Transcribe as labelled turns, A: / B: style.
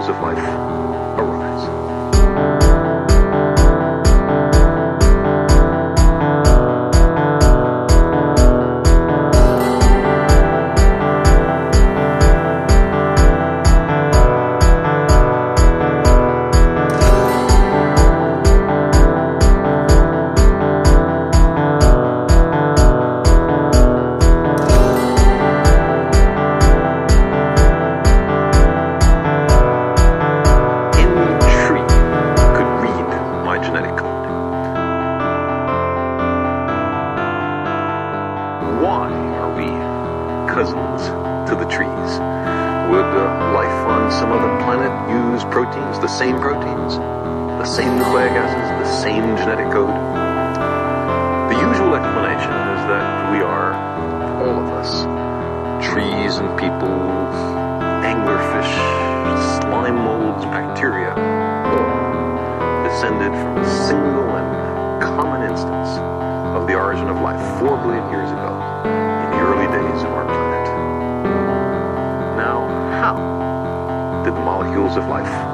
A: molecules of life arise. Why are we cousins to the trees? Would life on some other planet use proteins, the same nucleic acids, the same genetic code? The usual explanation is that we are, all of us, trees and people, anglerfish, slime molds, bacteria, all descended from a single and common instance of the origin of life 4 billion years ago, in the early days of our planet. Now, how did the molecules of life